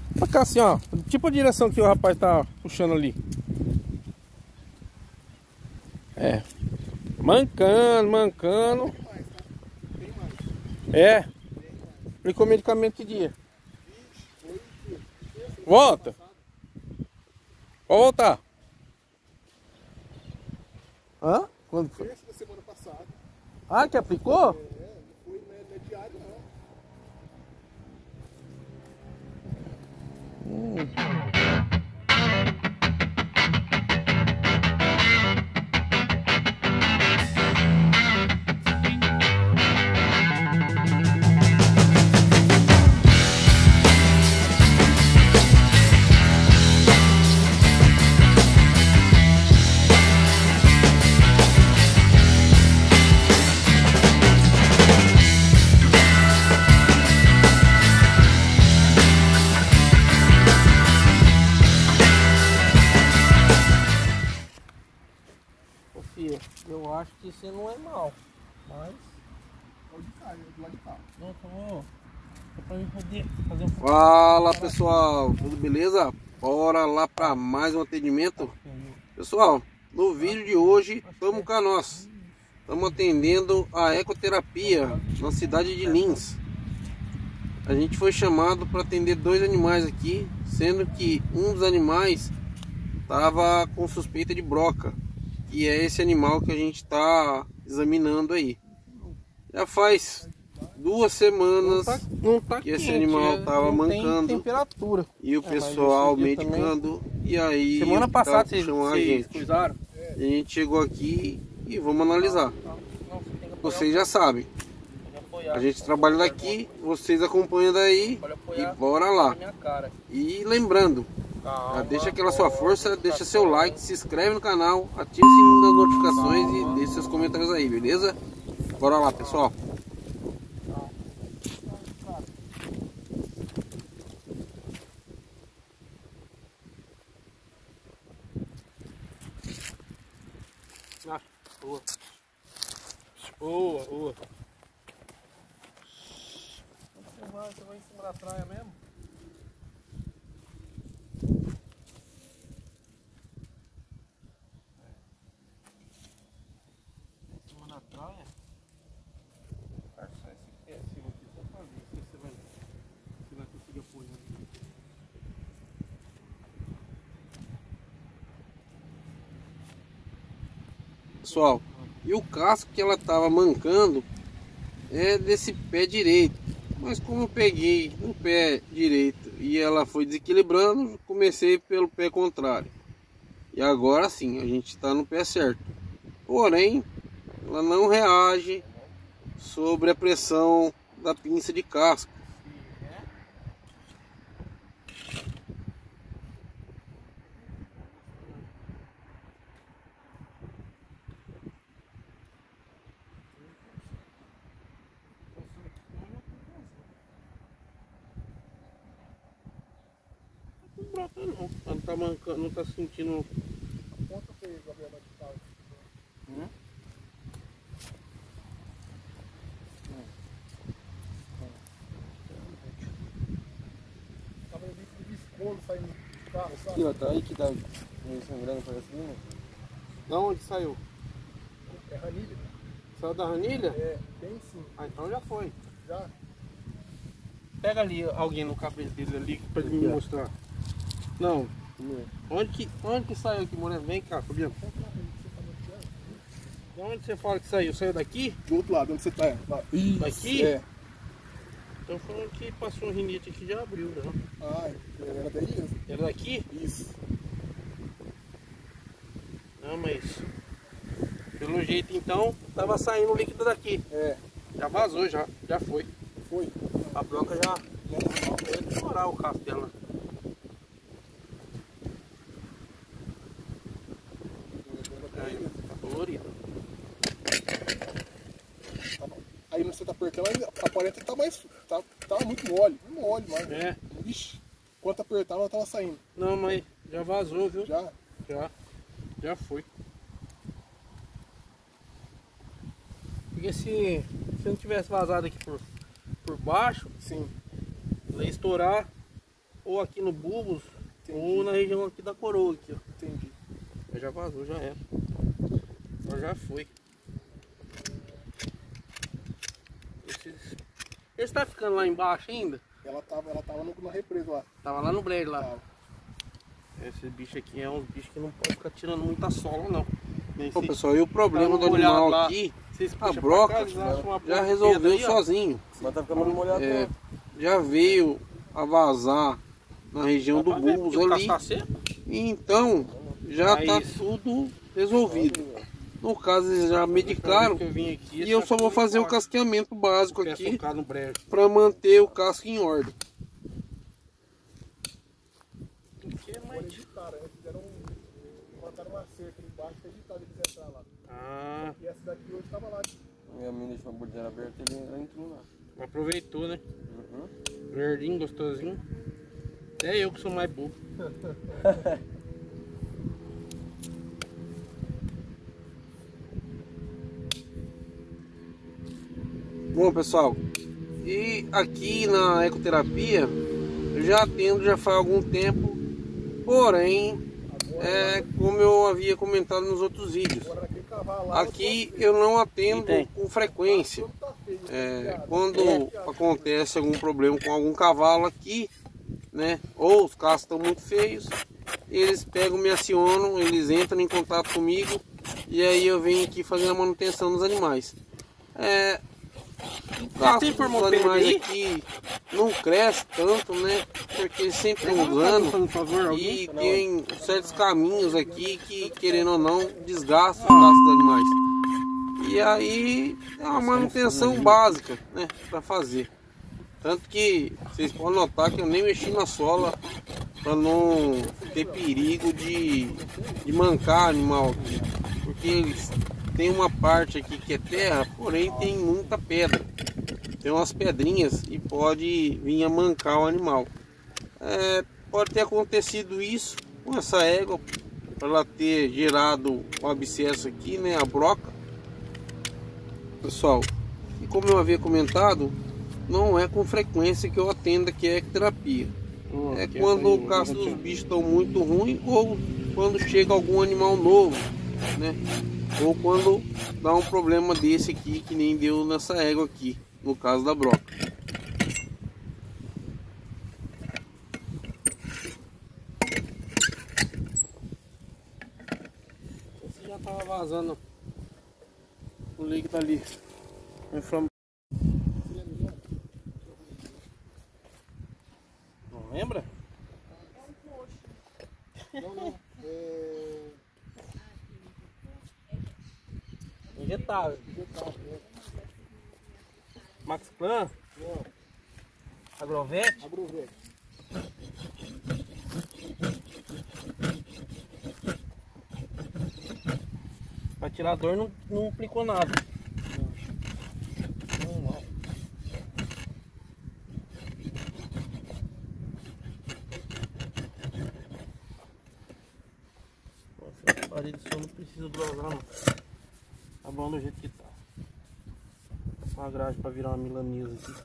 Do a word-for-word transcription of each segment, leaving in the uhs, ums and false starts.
Pra cá assim, ó. Tipo a direção que o rapaz tá puxando ali. É. Mancando, mancando. É. Aplicou medicamento que dia? Volta. Pode voltar. Hã? Quando foi? Da semana passada. Ah, que aplicou? É, não foi não é diário não. Hum. Eu acho que isso não é mal, mas... Onde cai? Do lado de cá. Não, tô... Só pra mim poder fazer um... Fala pessoal, tudo beleza? Bora lá para mais um atendimento. Pessoal, no vídeo de hoje, estamos com nós. Estamos atendendo a ecoterapia na cidade de Lins. A gente foi chamado para atender dois animais aqui, sendo que um dos animais estava com suspeita de broca. E é esse animal que a gente está examinando aí. Já faz duas semanas não tá, não tá que quente, esse animal estava mancando. Tem temperatura. E o é, pessoal medicando. Também... E aí. Semana passada vocês a gente. Cuidaram? A gente chegou aqui e vamos analisar. Não, não, não, vocês já sabem. A gente trabalha daqui, vocês acompanham daí e bora lá. E lembrando. Calma, deixa aquela sua força, deixa seu like, se inscreve no canal, ativa o sininho das notificações e deixa seus comentários aí, beleza? Bora lá, pessoal. Ah, boa. Boa, boa. Você vai, você vai em cima da praia mesmo? Praia? Esse aqui é cima aqui, só pra ver se você vai, se vai conseguir apoiar aqui. Pessoal, e o casco que ela tava mancando é desse pé direito. Mas como eu peguei no pé direito e ela foi desequilibrando, comecei pelo pé contrário. E agora sim, a gente está no pé certo. Porém, ela não reage sobre a pressão da pinça de casco. Não, não tá mancando, não tá sentindo. Conta pra ele, Gabriel, de tal. Hum? Tava no vídeo de escondo saindo do carro, sabe? Aqui, ó, tá aí que tá meio sangrando para cima. Da onde saiu? É ranilha. Saiu da ranilha? É, bem sim. Ah, então já foi. Já? Pega ali alguém no cabelo dele ali pra ele me mostrar. Não. Onde que, onde que saiu aqui, Moreno? Vem cá, Fabiano. De onde você fala que saiu? Saiu daqui? Do outro lado, onde você tá? Lá. Isso, daqui? É. Então falando que passou um rinite aqui, já abriu, já. Ah, era daí mesmo? Era daqui? Isso. Não, mas... Pelo jeito, então, tava saindo o líquido daqui. É. Já vazou, já. Já foi. Foi. A broca já... Vai demorar o casco dela. Tá colorido. Aí você tá apertando, aparenta que tá mais. Tá, tá muito mole. Muito mole, mas. É. Ixi, enquanto apertava, ela tava saindo. Não, mas já vazou, viu? Já? Já. Já foi. Porque se, se não tivesse vazado aqui por, por baixo, sim, ela ia estourar ou aqui no bulbos, ou na região aqui da coroa aqui, ó. Entendi. Já vazou, já era. Agora já foi. Esses... Esse tá ficando lá embaixo ainda? Ela tava, ela tava no, na represa lá. Tava lá no brejo lá. Tava. Esses bichos aqui é uns bichos que não podem ficar tirando muita sola não. Bom, pessoal, e o problema Tá do animal molhado lá. aqui, Vocês a puxam pra broca cá, eles acham uma já ponta resolveu aí, ó. sozinho. Mas tá ficando molhado. É, já veio a vazar na região do Dá pra ver, bulbos porque o ali. cacho tá seco. E então já É tá isso. tudo resolvido. No caso, eles já medicaram Que eu vim aqui, e eu só vou fazer o casqueamento básico Quer aqui socar no brejo. para manter o casco em ordem. Que é mais... Editaram, eles fizeram um. Botaram uma cerca ali embaixo pra editar eles entrar lá. Ah, E essa daqui hoje tava lá. Minha mina deixou a bordeira aberta e ele entrou lá. aproveitou, né? Uhum. Verdinho, gostosinho. Até eu que sou mais bobo. Bom, pessoal, e aqui na ecoterapia eu já atendo já faz algum tempo, porém, é, como eu havia comentado nos outros vídeos, Agora naquele cavalo lá. aqui eu não atendo Tem. com frequência. Tá feio. É, quando acontece algum problema com algum cavalo aqui, né, ou os carros estão muito feios, eles pegam, me acionam, eles entram em contato comigo e aí eu venho aqui fazer a manutenção dos animais. É, o casco tem dos formopédia animais aí? aqui não cresce tanto, né, porque eles sempre estão Tá usando fazendo favor, alguém? e tem certos caminhos aqui que, querendo ou não, desgastam o casco dos animais. E aí é uma manutenção básica, né, para fazer. Tanto que vocês podem notar que eu nem mexi na sola para não ter perigo de, de mancar animal aqui. Porque eles têm uma parte aqui que é terra, porém tem muita pedra. Tem umas pedrinhas e pode vir a mancar o animal. É, pode ter acontecido isso com essa égua, para ela ter gerado o abscesso aqui, né, a broca. Pessoal, e como eu havia comentado, não é com frequência que eu atendo aqui a ecoterapia. Oh, É que quando aí, o casco eu dos vou- bichos estão muito ruim ou quando chega algum animal novo, né? Ou quando dá um problema desse aqui, que nem deu nessa égua aqui, no caso da broca. Esse já tava vazando o líquido ali. Inflam... Não lembra? Não, não. É. Injetável. Max Plan, Não, Agrovet. Agrovet. Pra tirar a dor não, não aplicou nada. Não, não. Nossa, a parede só não precisa dosar não. Tá bom do jeito que tá. Uma grade pra virar uma milanesa aqui.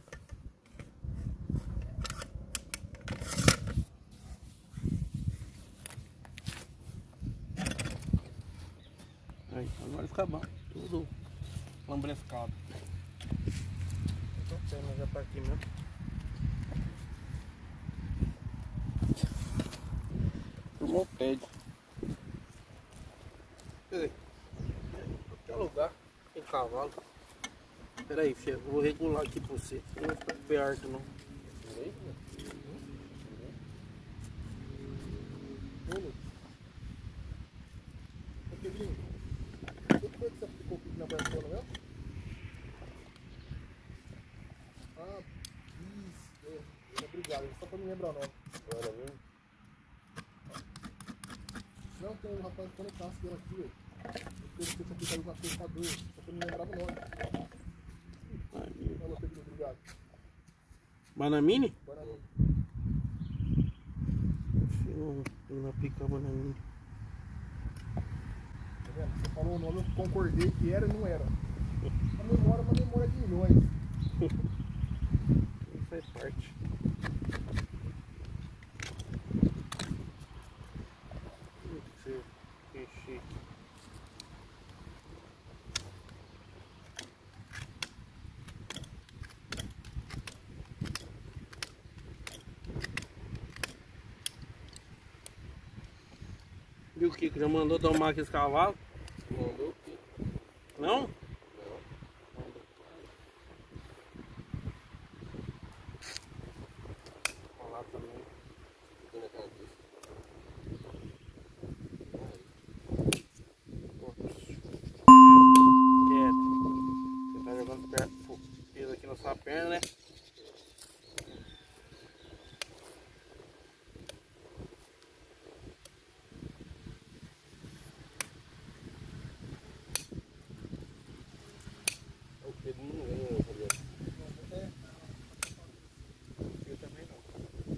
Aí, agora fica bom. Tudo lambrescado. Então, mas já tá aqui mesmo. Formopédia. Quer qualquer lugar tem cavalo. Pera aí, filho, eu vou regular aqui pra você. Você não vai ficar perto não. Ô, Pedrinho, o que foi que você ficou aqui na branquona mesmo? Ah, isso. É, obrigado, só pra me lembrar o nome. Agora mesmo. Não, tem um rapaz que conectasse dele aqui, ó. Eu pensei que tinha aplicado uma coisa pra dor, só que eu não lembrava o nome. Falou, Pedrinho, obrigado. Banamine? Bora lá. Eu não aplicar banamine. Tá vendo? Você falou o nome, eu concordei que era e não era. A memória é uma memória de milhões. Isso faz parte. E o Kiko já mandou domar aqueles cavalos? Mandou. Não? Lá também. Quieto. Você tá jogando perto, peso aqui na sua perna, né? Eu também não.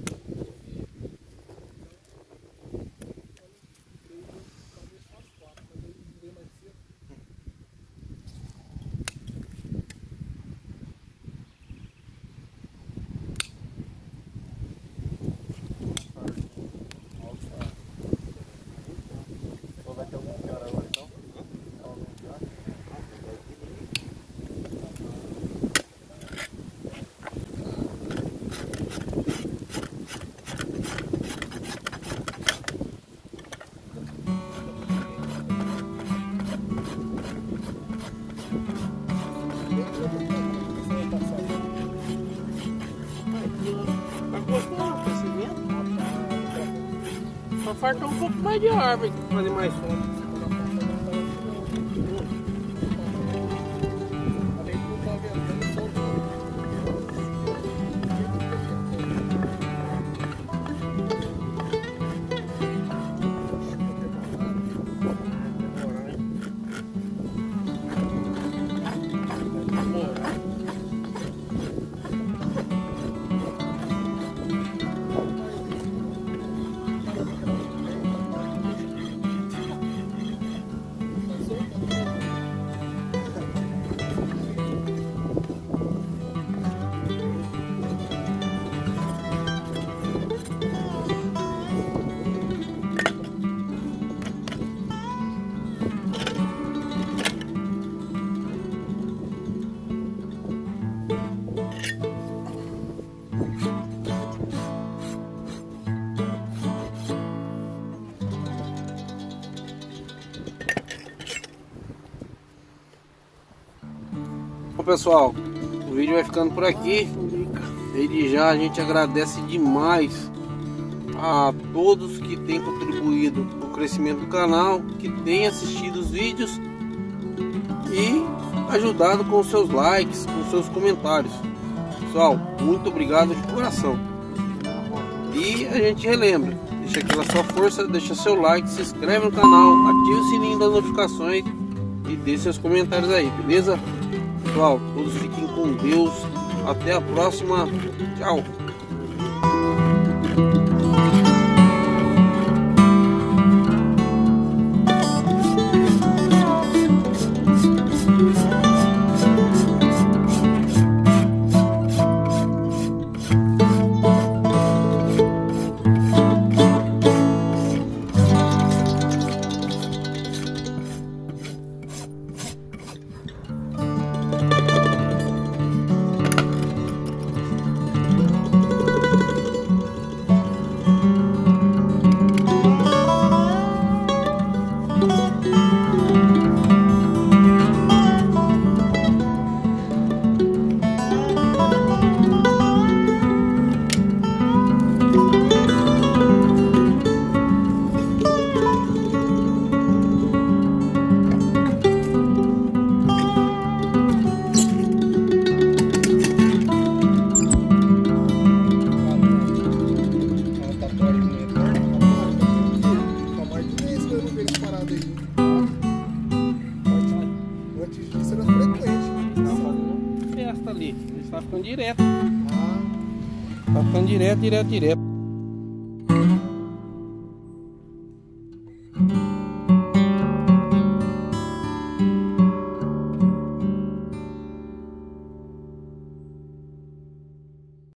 Só falta um pouco mais de árvore para fazer mais sombra. Bom, pessoal, o vídeo vai ficando por aqui. Desde já a gente agradece demais a todos que têm contribuído para o crescimento do canal, que têm assistido os vídeos e ajudado com os seus likes, com os seus comentários. Pessoal, muito obrigado de coração. E a gente relembra, deixa aquela sua força, deixa seu like, se inscreve no canal, ative o sininho das notificações e deixe seus comentários aí, beleza? Pessoal, todos fiquem com Deus. Até a próxima. Tchau. Tá ficando direto. Tá ficando direto, direto, direto.